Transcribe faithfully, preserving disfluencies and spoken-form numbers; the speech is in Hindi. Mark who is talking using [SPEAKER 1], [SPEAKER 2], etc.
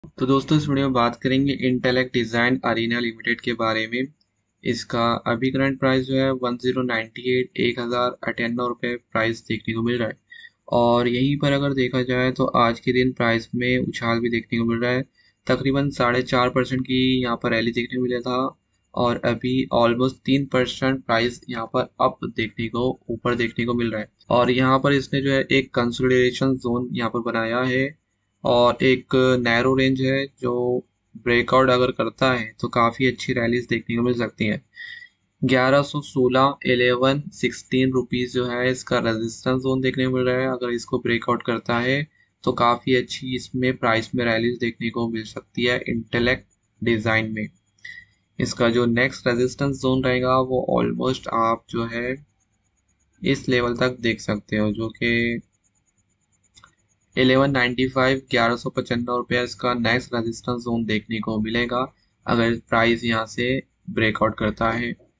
[SPEAKER 1] तो दोस्तों इस वीडियो में बात करेंगे इंटेलेक्ट डिज़ाइन अरीना लिमिटेड के बारे में। इसका अभी करंट प्राइस जो है वन ज़ीरो नाइन्टी एट एक हज़ार अट्ठानवे रुपये प्राइस देखने को मिल रहा है। और यहीं पर अगर देखा जाए तो आज के दिन प्राइस में उछाल भी देखने को मिल रहा है। तकरीबन साढ़े चार परसेंट की यहाँ पर रैली देखने को मिला था और अभी ऑलमोस्ट तीन परसेंट प्राइस यहाँ पर अप देखने को ऊपर देखने को मिल रहा है। और यहाँ पर इसने जो है एक कंसोलिडेशन जोन यहाँ पर बनाया है और एक नैरो रेंज है जो ब्रेकआउट अगर करता है तो काफ़ी अच्छी रैलीज देखने को मिल सकती हैं। ग्यारह सौ सोलह इलेवन सिक्सटीन रुपीज़ जो है इसका रेजिस्टेंस जोन देखने को मिल रहा है। अगर इसको ब्रेकआउट करता है तो काफ़ी अच्छी इसमें प्राइस में रैलीज देखने को मिल सकती है इंटेलेक्ट डिज़ाइन में। इसका जो नेक्स्ट रेजिस्टेंस जोन रहेगा वो ऑलमोस्ट आप जो है इस लेवल तक देख सकते हो, जो कि इलेवन नाइन्टी फाइव ग्यारह सौ पचानवे रुपया इसका नेक्स्ट रेजिस्टेंस जोन देखने को मिलेगा अगर प्राइस यहाँ से ब्रेकआउट करता है।